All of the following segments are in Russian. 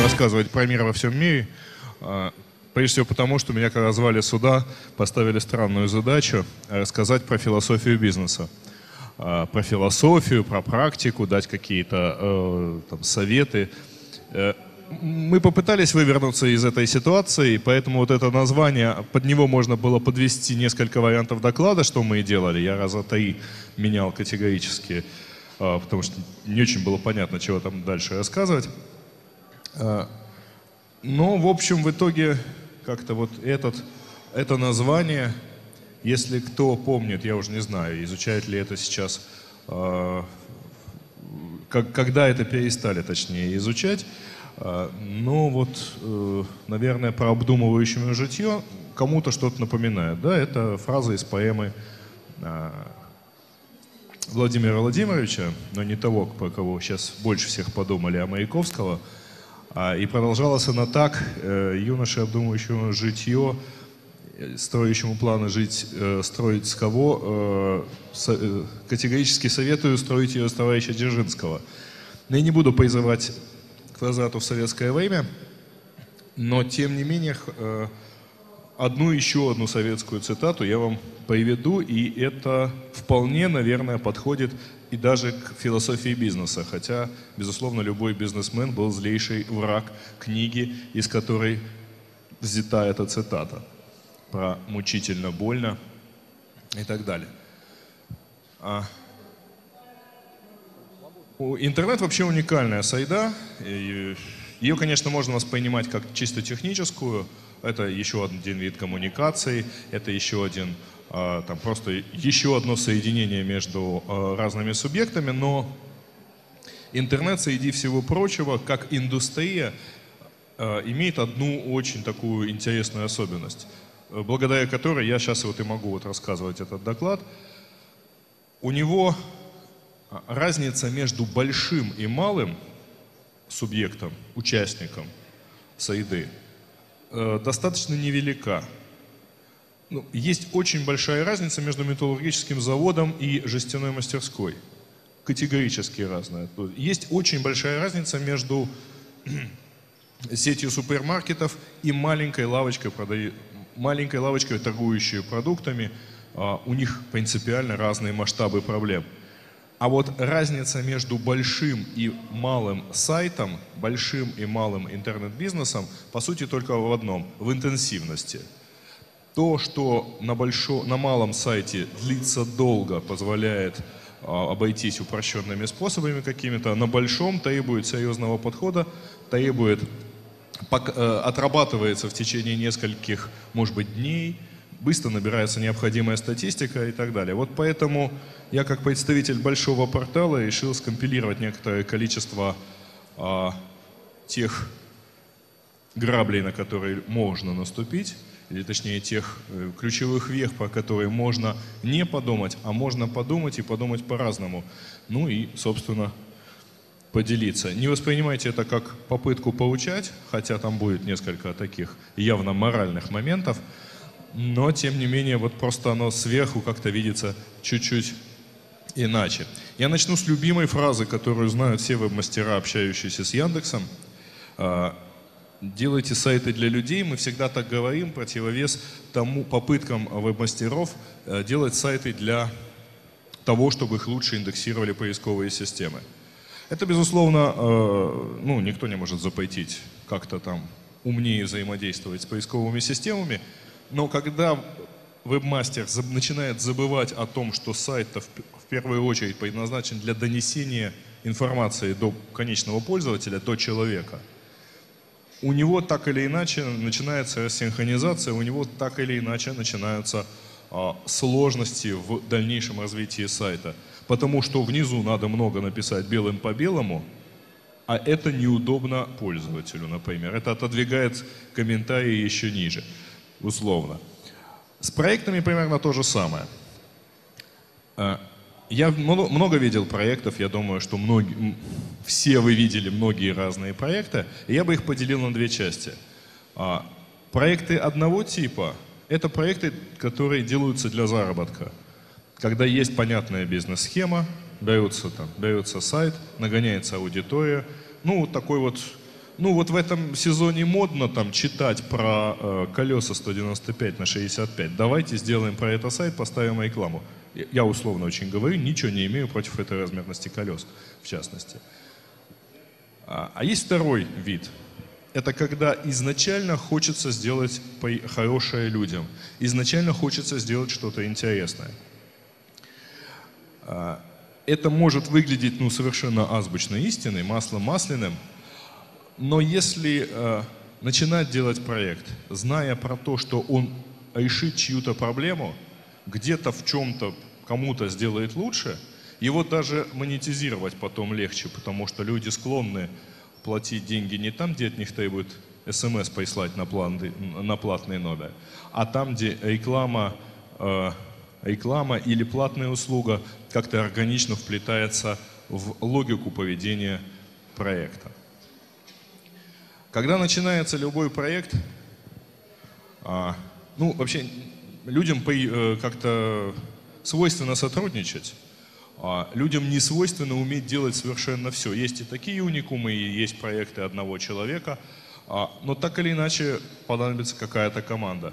рассказывать про мир во всем мире. Прежде всего потому, что меня, когда звали сюда, поставили странную задачу рассказать про философию бизнеса. Про философию, про практику, дать какие-то советы. Мы попытались вывернуться из этой ситуации, поэтому вот это название, под него можно было подвести несколько вариантов доклада, что мы и делали. Я раза 3 менял категорически, потому что не очень было понятно, чего там дальше рассказывать. Но, в общем, в итоге как-то вот это название, если кто помнит, я уже не знаю, изучает ли это сейчас, когда это перестали, точнее, изучать. Но вот, наверное, про обдумывающее житье кому-то что-то напоминает. Да, это фраза из поэмы Владимира Владимировича, но не того, про кого сейчас больше всех подумали, а Маяковского. И продолжалась она так: юноше, обдумывающему житье, строящему планы жить, строить с кого, категорически советую строить ее с товарища Дзержинского. Но я не буду призывать к возврату в советское время, но тем не менее еще одну советскую цитату я вам приведу, и это вполне, наверное, подходит и даже к философии бизнеса, хотя, безусловно, любой бизнесмен был злейший враг книги, из которой взята эта цитата про мучительно больно и так далее. Интернет вообще уникальная среда. Ее, конечно, можно воспринимать как чисто техническую. Это еще один вид коммуникации, это еще один, просто еще одно соединение между разными субъектами. Но интернет, среди всего прочего, как индустрия, имеет одну очень такую интересную особенность, благодаря которой я сейчас вот и могу рассказывать этот доклад. У него разница между большим и малым субъектом, участником среды, достаточно невелика. Есть очень большая разница между металлургическим заводом и жестяной мастерской. Категорически разная. Есть очень большая разница между сетью супермаркетов и маленькой лавочкой, торгующей продуктами. У них принципиально разные масштабы проблем. А вот разница между большим и малым сайтом, большим и малым интернет-бизнесом, по сути, только в одном – в интенсивности. То, что на малом сайте длится долго, позволяет обойтись упрощенными способами какими-то, на большом требует серьезного подхода, отрабатывается в течение нескольких, может быть, дней, быстро набирается необходимая статистика и так далее. Вот поэтому я, как представитель большого портала, решил скомпилировать некоторое количество тех граблей, на которые можно наступить, или точнее тех ключевых вех, по которые можно не подумать, а можно подумать и подумать по-разному. Ну и, собственно, поделиться. Не воспринимайте это как попытку поучать, хотя там будет несколько таких явно моральных моментов, но, тем не менее, вот просто оно сверху как-то видится чуть-чуть иначе. Я начну с любимой фразы, которую знают все веб-мастера, общающиеся с Яндексом. Делайте сайты для людей. Мы всегда так говорим, противовес тому попыткам веб-мастеров делать сайты для того, чтобы их лучше индексировали поисковые системы. Это, безусловно, никто не может запретить как-то там умнее взаимодействовать с поисковыми системами. Но когда веб-мастер начинает забывать о том, что сайт-то в первую очередь предназначен для донесения информации до конечного пользователя, до человека, у него так или иначе начинается рассинхронизация, у него так или иначе начинаются сложности в дальнейшем развитии сайта. Потому что внизу надо много написать белым по белому, а это неудобно пользователю, например. Это отодвигает комментарии еще ниже. Условно. С проектами примерно то же самое. Я много видел проектов, я думаю, что все вы видели многие разные проекты, и я бы их поделил на две части. Проекты одного типа – это проекты, которые делаются для заработка. Когда есть понятная бизнес-схема, дается сайт, нагоняется аудитория, такой вот ну вот в этом сезоне модно там читать про колеса 195 на 65. Давайте сделаем про это сайт, поставим рекламу. Я условно очень говорю, ничего не имею против этой размерности колес, в частности. А есть второй вид. Это когда изначально хочется сделать хорошее людям. Изначально хочется сделать что-то интересное. Это может выглядеть совершенно азбучной истиной, маслом масляным. Но если начинать делать проект, зная про то, что он решит чью-то проблему, где-то в чем-то кому-то сделает лучше, его даже монетизировать потом легче, потому что люди склонны платить деньги не там, где от них требуют СМС прислать на платный номер, а там, где реклама или платная услуга как-то органично вплетается в логику поведения проекта. Когда начинается любой проект, вообще людям как-то свойственно сотрудничать, людям не свойственно уметь делать совершенно все. Есть и такие уникумы, и есть проекты одного человека, но так или иначе понадобится какая-то команда.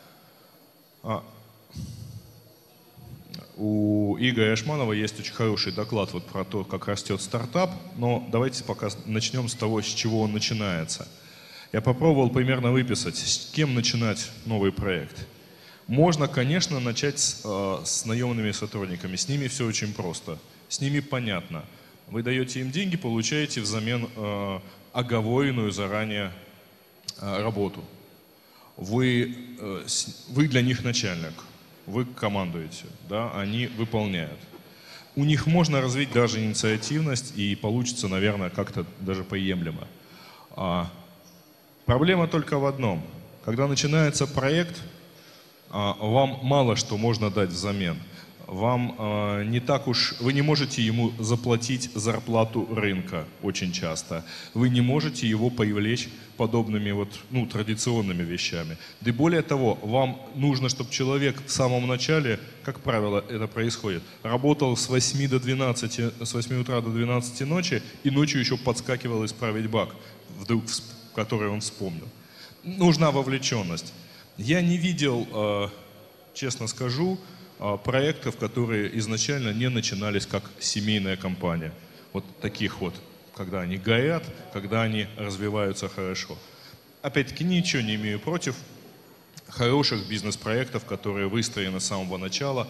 У Игоря Ашманова есть очень хороший доклад вот про то, как растет стартап, но давайте пока начнем с того, с чего он начинается. Я попробовал примерно выписать, с кем начинать новый проект. Можно, конечно, начать с наемными сотрудниками. С ними все очень просто. С ними понятно. Вы даете им деньги, получаете взамен оговоренную заранее работу. Вы для них начальник. Вы командуете, да, они выполняют. У них можно развить даже инициативность, и получится, наверное, как-то даже приемлемо. Проблема только в одном. Когда начинается проект, вам мало что можно дать взамен. Вам не так уж, вы не можете ему заплатить зарплату рынка очень часто. Вы не можете его привлечь подобными традиционными вещами. Да и более того, вам нужно, чтобы человек в самом начале, как правило, это происходит, работал с 8 утра до 12 ночи и ночью еще подскакивал исправить баг, который он вспомнил. Нужна вовлеченность. Я не видел, честно скажу, проектов, которые изначально не начинались как семейная компания. Вот таких вот, когда они горят, когда они развиваются хорошо. Опять-таки ничего не имею против хороших бизнес-проектов, которые выстроены с самого начала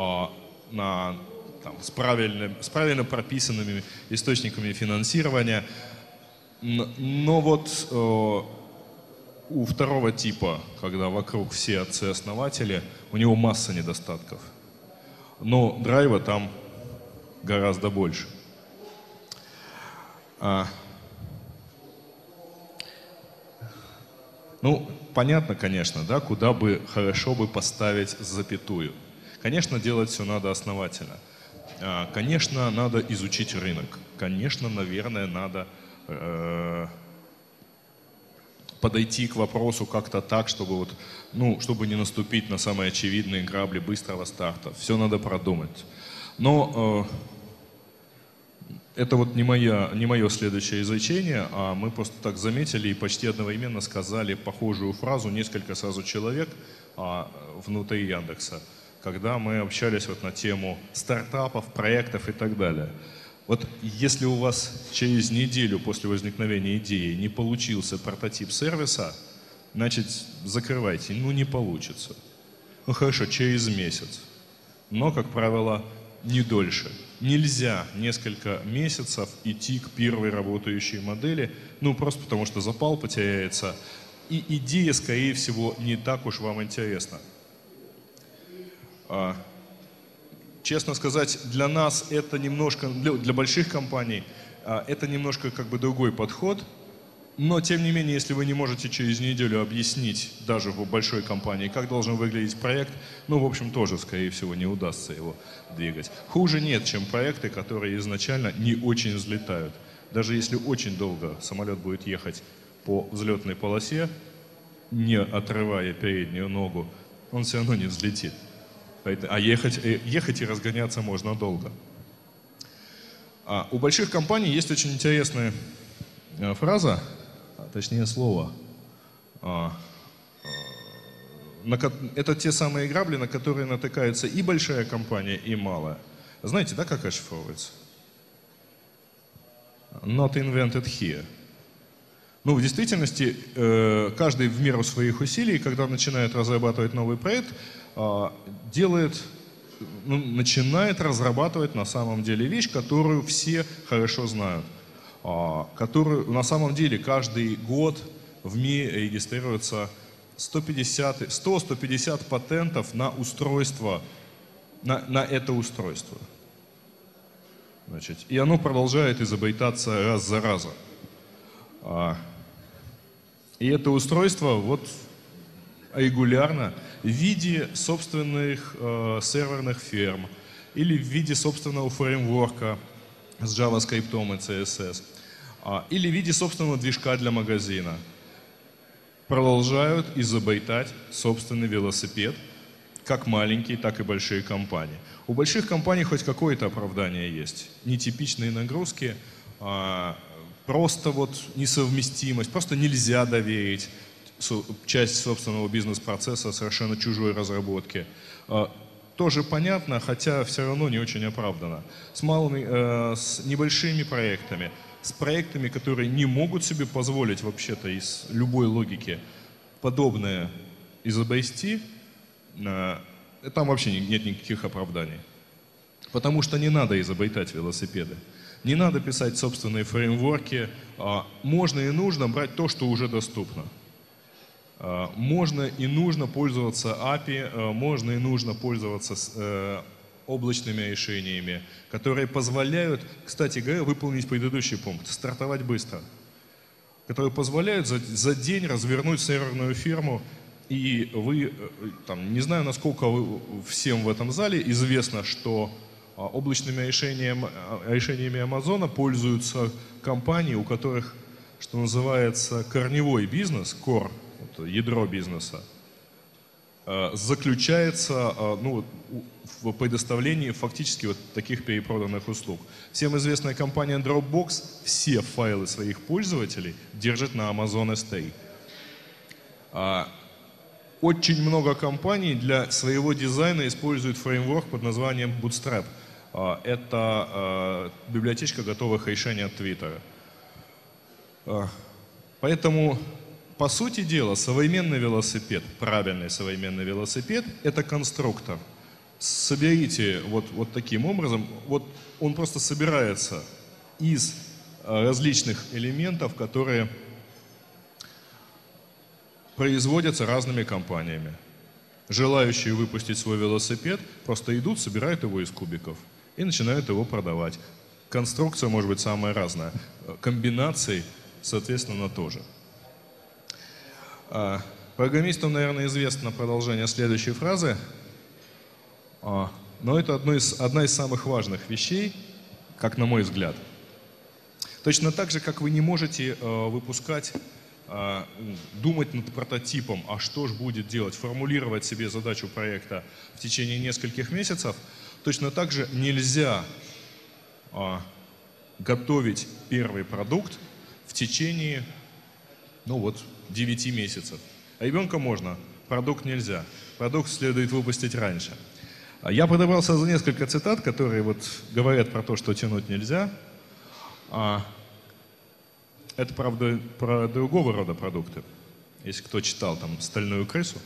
с правильно прописанными источниками финансирования. Но вот у второго типа, когда вокруг все отцы-основатели, у него масса недостатков. Но драйва там гораздо больше. Понятно, конечно, да, куда бы хорошо бы поставить запятую. Конечно, делать все надо основательно. Конечно, надо изучить рынок. Конечно, наверное, надо подойти к вопросу как-то так, чтобы чтобы не наступить на самые очевидные грабли быстрого старта. Все надо продумать. Но это вот не мое следующее изречение, а мы просто так заметили и почти одновременно сказали похожую фразу несколько сразу человек внутри Яндекса, когда мы общались на тему стартапов, проектов и так далее. Вот если у вас через неделю после возникновения идеи не получился прототип сервиса, значит, закрывайте. Не получится. Хорошо, через месяц. Но, как правило, не дольше. Нельзя несколько месяцев идти к первой работающей модели, просто потому что запал потеряется, и идея, скорее всего, не так уж вам интересна. Честно сказать, для нас это немножко, для больших компаний, это немножко другой подход. Но, тем не менее, если вы не можете через неделю объяснить даже в большой компании, как должен выглядеть проект, в общем, тоже, скорее всего, не удастся его двигать. Хуже нет, чем проекты, которые изначально не очень взлетают. Даже если очень долго самолет будет ехать по взлетной полосе, не отрывая переднюю ногу, он все равно не взлетит. А ехать и разгоняться можно долго. У больших компаний есть очень интересная фраза, точнее слово. Это те самые грабли, на которые натыкается и большая компания, и малая. Знаете, да, как расшифровывается? Not invented here. Ну, в действительности, каждый в меру своих усилий, когда начинает разрабатывать новый проект, начинает разрабатывать на самом деле вещь, которую все хорошо знают. Которую на самом деле каждый год в мире регистрируется 100-150 патентов на устройство, на это устройство. Значит, и оно продолжает изобретаться раз за разом. И это устройство вот регулярно в виде собственных серверных ферм или в виде собственного фреймворка с JavaScript и CSS, или в виде собственного движка для магазина продолжают изобретать собственный велосипед, как маленькие, так и большие компании. У больших компаний хоть какое-то оправдание есть. Нетипичные нагрузки, просто вот несовместимость, просто нельзя доверить часть собственного бизнес-процесса совершенно чужой разработке. Тоже понятно, хотя все равно не очень оправдано. С небольшими проектами, с проектами, которые не могут себе позволить вообще-то из любой логики подобное изобрести, там вообще нет никаких оправданий. Потому что не надо изобретать велосипеды. Не надо писать собственные фреймворки. Можно и нужно брать то, что уже доступно. Можно и нужно пользоваться API, можно и нужно пользоваться облачными решениями, которые позволяют, кстати говоря, выполнить предыдущий пункт, стартовать быстро, которые позволяют за день развернуть серверную фирму, и вы, не знаю, насколько всем в этом зале известно, что облачными решениями Амазона пользуются компании, у которых, что называется, корневой бизнес, core, ядро бизнеса, заключается в предоставлении фактически вот таких перепроданных услуг. Всем известная компания Dropbox все файлы своих пользователей держит на Amazon S3. Очень много компаний для своего дизайна используют фреймворк под названием Bootstrap. Это библиотечка готовых решений от Twitter. Поэтому, по сути дела, современный велосипед, правильный современный велосипед, это конструктор. Соберите вот таким образом, вот он просто собирается из различных элементов, которые производятся разными компаниями. Желающие выпустить свой велосипед просто идут, собирают его из кубиков и начинают его продавать. Конструкция может быть самая разная. Комбинаций, соответственно, тоже. Программистам, наверное, известно продолжение следующей фразы, но это одна из самых важных вещей, как на мой взгляд. Точно так же, как вы не можете выпускать, думать над прототипом, а что же будет делать, формулировать себе задачу проекта в течение нескольких месяцев, точно так же нельзя готовить первый продукт в течение 9 месяцев. А ребенка можно, продукт нельзя. Продукт следует выпустить раньше. Я подобрал сразу несколько цитат, которые говорят про то, что тянуть нельзя. Это, правда, про другого рода продукты. Если кто читал там «Стальную крысу».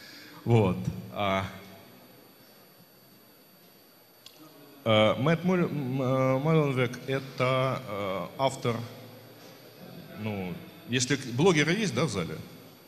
Мэтт Мулленвек — это автор, если блогеры есть, да, в зале?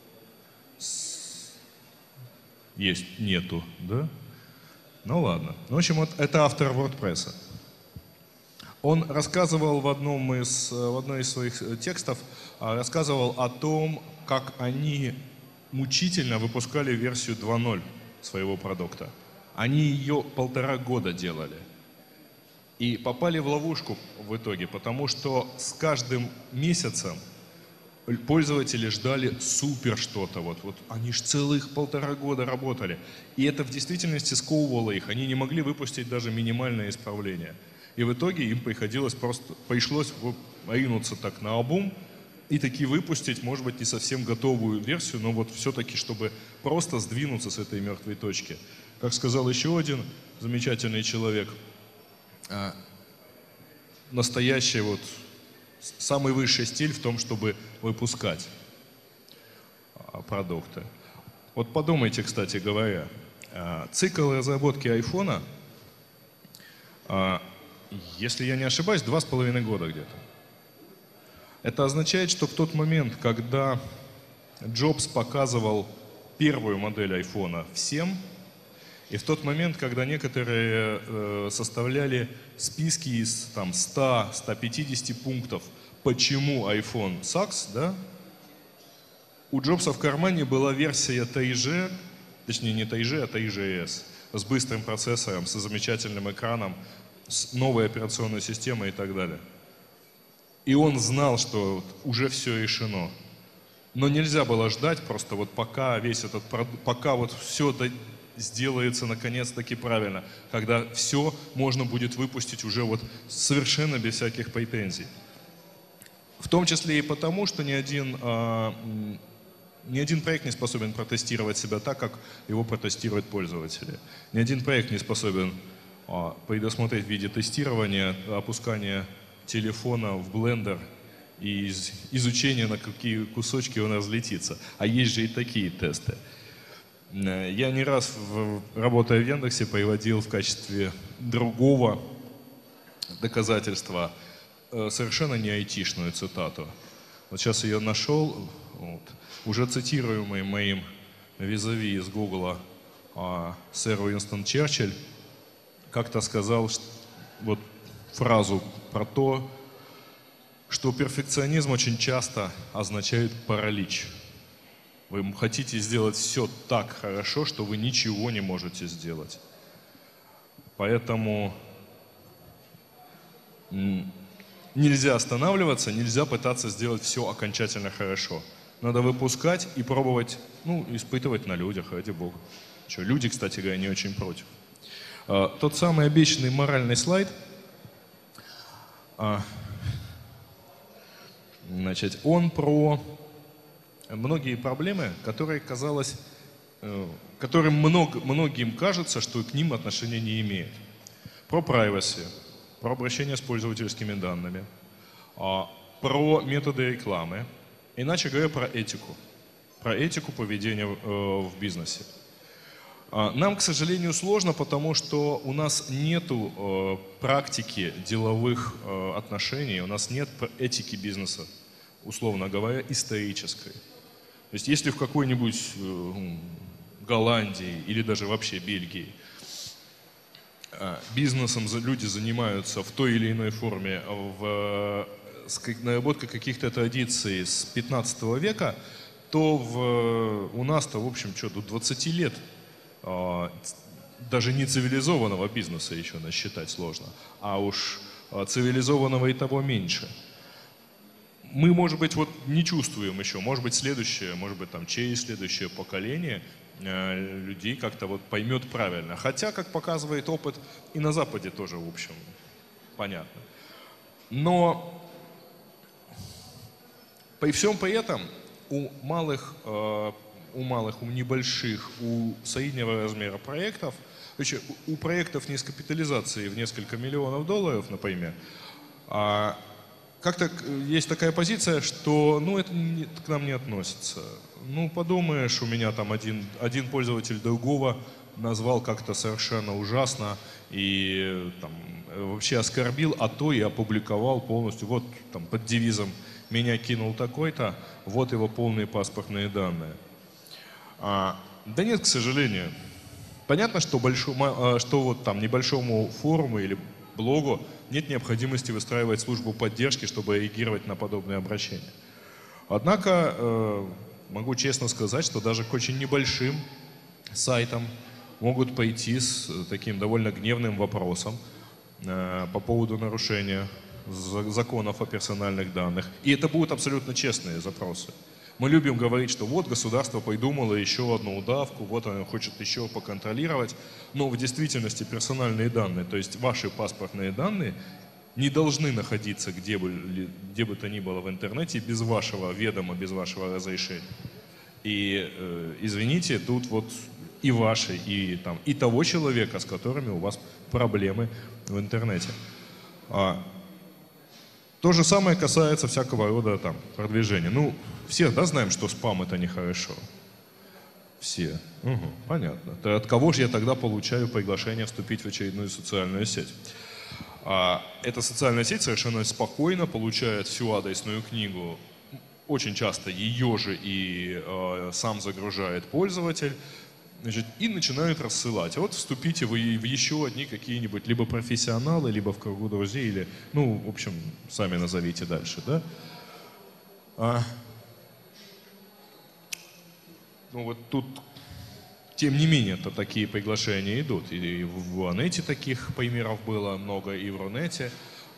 Есть, нету, да? Ну ладно. В общем, это автор WordPress. Он рассказывал в одной из своих текстов, рассказывал о том, как они мучительно выпускали версию 2.0 своего продукта. Они ее 1,5 года делали. И попали в ловушку в итоге, потому что с каждым месяцем пользователи ждали супер что-то. Они же целых 1,5 года работали. И это в действительности сковывало их. Они не могли выпустить даже минимальное исправление. И в итоге им пришлось ринуться так наобум и таки выпустить, может быть, не совсем готовую версию, но вот все-таки, чтобы просто сдвинуться с этой мертвой точки. Как сказал еще один замечательный человек, настоящий вот самый высший стиль в том, чтобы выпускать продукты. Вот подумайте, кстати говоря, цикл разработки айфона, если я не ошибаюсь, 2,5 года где-то. Это означает, что в тот момент, когда Джобс показывал первую модель айфона всем, и в тот момент, когда некоторые составляли списки из там, 100-150 пунктов, почему iPhone sucks, да, у Джобса в кармане была версия 3G, точнее не 3G, а 3GS, с быстрым процессором, с замечательным экраном, с новой операционной системой и так далее. И он знал, что уже все решено. Но нельзя было ждать просто вот пока весь этот пока вот все сделается наконец-таки правильно, когда все можно будет выпустить уже вот совершенно без всяких претензий. В том числе и потому, что ни один проект не способен протестировать себя так, как его протестируют пользователи. Ни один проект не способен предусмотреть в виде тестирования опускания телефона в блендер и изучения, на какие кусочки он разлетится. А есть же и такие тесты. Я не раз, работая в Яндексе, приводил в качестве другого доказательства совершенно не айтишную цитату. Вот сейчас ее нашел, вот, уже цитируемый моим визави из Гугла сэр Уинстон Черчилль как-то сказал вот фразу про то, что перфекционизм очень часто означает паралич. Вы хотите сделать все так хорошо, что вы ничего не можете сделать. Поэтому нельзя останавливаться, нельзя пытаться сделать все окончательно хорошо. Надо выпускать и пробовать, испытывать на людях, ради бога. Люди, кстати говоря, не очень против. Тот самый обещанный моральный слайд, значит, он про многие проблемы, которые, которым многим кажется, что к ним отношения не имеют. Про privacy, про обращение с пользовательскими данными, про методы рекламы, иначе говоря, про этику поведения в бизнесе. Нам, к сожалению, сложно, потому что у нас нету практики деловых отношений, у нас нет этики бизнеса, условно говоря, исторической. То есть если в какой-нибудь Голландии или даже вообще Бельгии бизнесом люди занимаются в той или иной форме с наработкой каких-то традиций с 15 века, то у нас-то, в общем, до 20 лет даже не цивилизованного бизнеса еще насчитать сложно, а уж цивилизованного и того меньше. Мы, может быть, не чувствуем еще, может быть, через следующее поколение людей как-то поймет правильно. Хотя, как показывает опыт, и на Западе тоже, в общем, понятно. Но при всем при этом у небольших, у среднего размера проектов, у проектов низкой капитализации в несколько миллионов долларов, например, как-то есть такая позиция, что это к нам не относится. Подумаешь, у меня там один пользователь другого назвал как-то совершенно ужасно и вообще оскорбил, а то и опубликовал полностью, вот там под девизом «Меня кинул такой-то», вот его полные паспортные данные. Да нет, к сожалению. Понятно, что небольшому форуму или блогу нет необходимости выстраивать службу поддержки, чтобы реагировать на подобные обращения. Однако могу честно сказать, что даже к очень небольшим сайтам могут пойти с таким довольно гневным вопросом по поводу нарушения законов о персональных данных. И это будут абсолютно честные запросы. Мы любим говорить, что вот государство придумало еще одну удавку, вот оно хочет еще поконтролировать. Но в действительности персональные данные, то есть ваши паспортные данные, не должны находиться где бы то ни было в интернете без вашего ведома, без вашего разрешения. И, извините, тут вот и ваши, и того человека, с которыми у вас проблемы в интернете. То же самое касается всякого рода там продвижения. Ну, все, да, знаем, что спам это нехорошо. Все. Угу, понятно. То от кого же я тогда получаю приглашение вступить в очередную социальную сеть? Эта социальная сеть совершенно спокойно получает всю адресную книгу. Очень часто ее же и сам загружает пользователь. Значит, и начинают рассылать. А вот вступите вы в еще одни какие-нибудь либо профессионалы, либо в кругу друзей, или, ну, в общем, сами назовите дальше, да? Ну вот тут, тем не менее-то, такие приглашения идут. И в Рунете таких примеров было много, и в Рунете.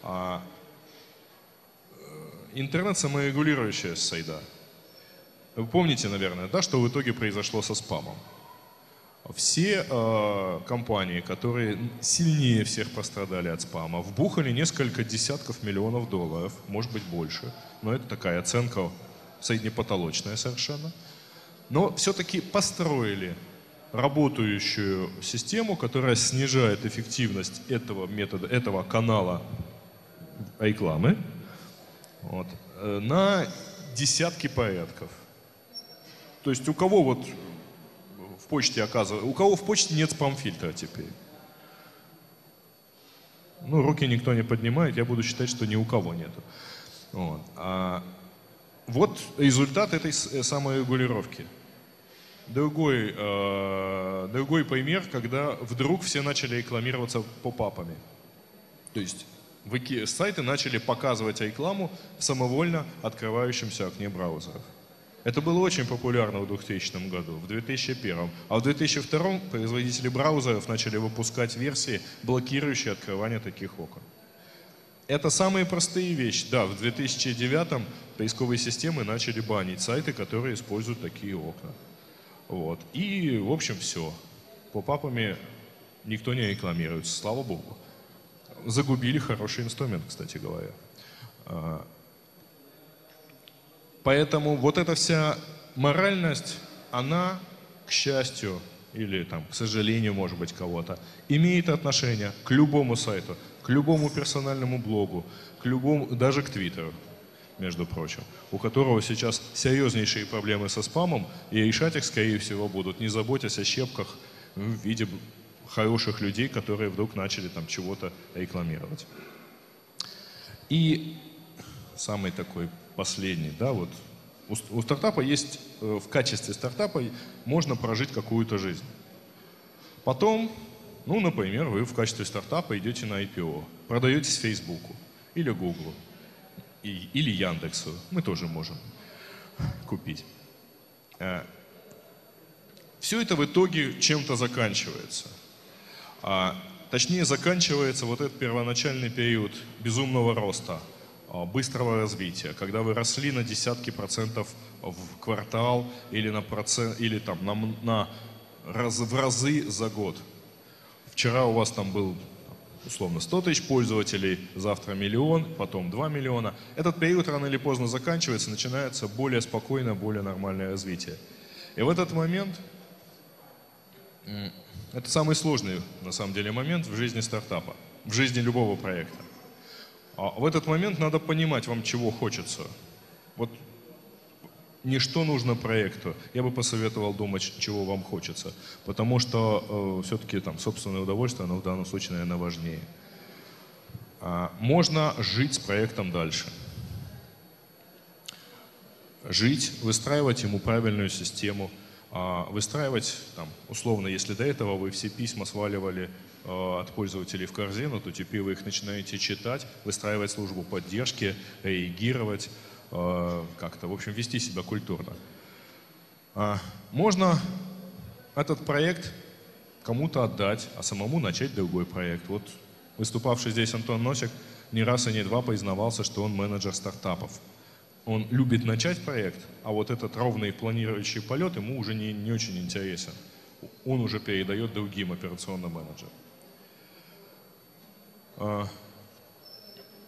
Интернет саморегулирующая сайда. Вы помните, наверное, да, что в итоге произошло со спамом? Все компании, которые сильнее всех пострадали от спама, вбухали несколько десятков миллионов долларов, может быть больше, но это такая оценка среднепотолочная совершенно. Но все-таки построили работающую систему, которая снижает эффективность этого метода, этого канала рекламы вот, на десятки порядков. То есть у кого вот в почте оказывается, у кого в почте нет спам-фильтра теперь? Ну, руки никто не поднимает, я буду считать, что ни у кого нету. Вот, вот результат этой саморегулировки. Другой пример, когда вдруг все начали рекламироваться поп-апами. То есть сайты начали показывать рекламу в самовольно открывающемся окне браузеров. Это было очень популярно в 2000 году, в 2001. А в 2002 производители браузеров начали выпускать версии, блокирующие открывание таких окон. Это самые простые вещи. Да, в 2009 поисковые системы начали банить сайты, которые используют такие окна. Вот. И, в общем, все. Поп-апами никто не рекламируется, слава богу. Загубили хороший инструмент, кстати говоря. Поэтому вот эта вся моральность, она, к счастью, или там, к сожалению, может быть, кого-то, имеет отношение к любому сайту, к любому персональному блогу, к любому, даже к Твиттеру, между прочим, у которого сейчас серьезнейшие проблемы со спамом, и решать их, скорее всего, будут, не заботясь о щепках в виде хороших людей, которые вдруг начали там чего-то рекламировать. И самый такой последний, да, вот у стартапа есть, в качестве стартапа можно прожить какую-то жизнь. Потом, ну, например, вы в качестве стартапа идете на IPO, продаетесь Фейсбуку или Гуглу, или Яндексу, мы тоже можем купить. Все это в итоге чем-то заканчивается. Точнее, заканчивается вот этот первоначальный период безумного роста, быстрого развития, когда вы росли на десятки процентов в квартал или там в разы за год. Вчера у вас там был условно 100 тысяч пользователей, завтра миллион, потом 2 миллиона. Этот период рано или поздно заканчивается, начинается более спокойное, более нормальное развитие. И в этот момент, это самый сложный на самом деле момент в жизни стартапа, в жизни любого проекта. В этот момент надо понимать вам, чего хочется. Вот не что нужно проекту, я бы посоветовал думать, чего вам хочется. Потому что все-таки там собственное удовольствие, оно в данном случае, наверное, важнее. Можно жить с проектом дальше. Жить, выстраивать ему правильную систему, выстраивать, там, условно, если до этого вы все письма сваливали от пользователей в корзину, то теперь вы их начинаете читать, выстраивать службу поддержки, реагировать, как-то, в общем, вести себя культурно. Можно этот проект кому-то отдать, а самому начать другой проект. Вот выступавший здесь Антон Носик не раз и не два признавался, что он менеджер стартапов. Он любит начать проект, а вот этот ровный планирующий полет ему уже не очень интересен. Он уже передает другим операционным менеджерам.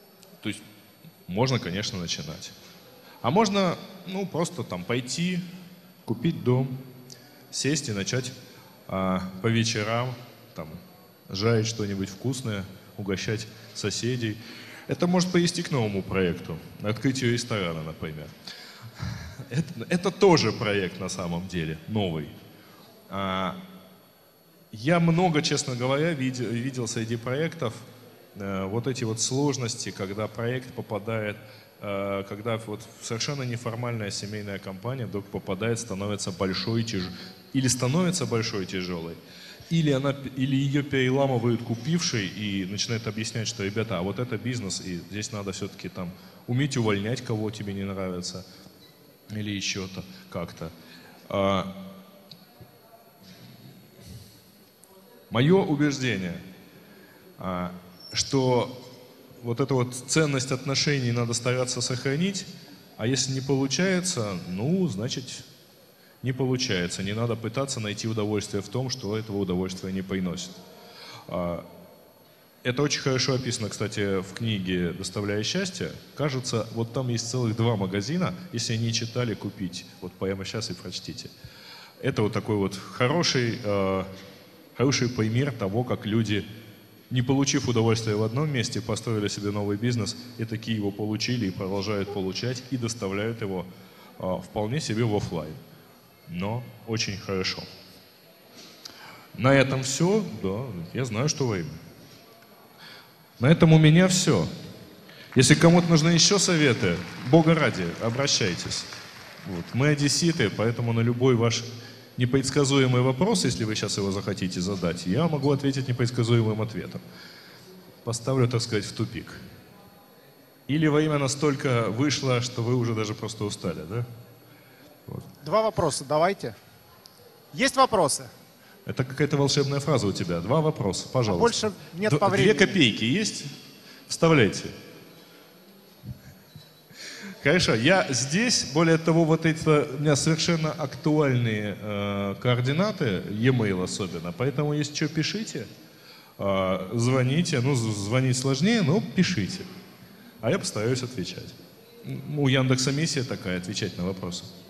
То есть можно, конечно, начинать. А можно, ну, просто там пойти, купить дом, сесть и начать по вечерам там жарить что-нибудь вкусное, угощать соседей. Это может привести к новому проекту, открытию ресторана, например. Это тоже проект на самом деле, новый. Я много, честно говоря, видел среди проектов вот эти вот сложности, когда проект попадает, когда вот совершенно неформальная семейная компания вдруг попадает, становится большой, или становится большой и тяжелой, или ее переламывают купивший и начинает объяснять, что, ребята, а вот это бизнес, и здесь надо все-таки там уметь увольнять, кого тебе не нравится, или еще-то как-то. Мое убеждение, что вот эту вот ценность отношений надо стараться сохранить, а если не получается, ну, значит, не получается. Не надо пытаться найти удовольствие в том, что этого удовольствия не приносит. Это очень хорошо описано, кстати, в книге «Доставляя счастье». Кажется, вот там есть целых 2 магазина. Если не читали, купите. Вот прямо сейчас и прочтите. Это вот такой вот хороший пример того, как люди, не получив удовольствия в одном месте, построили себе новый бизнес, и такие его получили, и продолжают получать, и доставляют его вполне себе в офлайн. Но очень хорошо. На этом все. Да, я знаю, что время. На этом у меня все. Если кому-то нужны еще советы, Бога ради, обращайтесь. Вот. Мы одесситы, поэтому на любой ваш непредсказуемый вопрос, если вы сейчас его захотите задать, я могу ответить непредсказуемым ответом. Поставлю, так сказать, в тупик. Или время настолько вышло, что вы уже даже просто устали, да? Вот. 2 вопроса, давайте. Есть вопросы? Это какая-то волшебная фраза у тебя. 2 вопроса, пожалуйста. Больше нет по времени. 2 копейки есть? Вставляйте. Хорошо, я здесь, более того, вот это у меня совершенно актуальные координаты, e-mail особенно, поэтому если что, пишите, звоните, ну, звонить сложнее, но пишите, а я постараюсь отвечать. У Яндекса миссия такая, отвечать на вопросы.